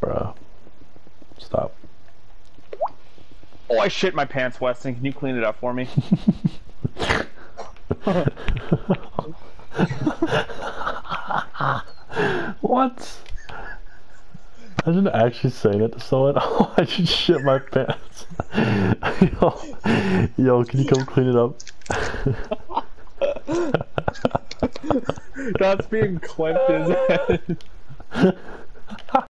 Bruh. Stop. Oh, I shit my pants, Weston. Can you clean it up for me? What? Imagine actually saying it to someone. Oh, I just shit my pants. Yo, can you come clean it up? That's being clipped, is it?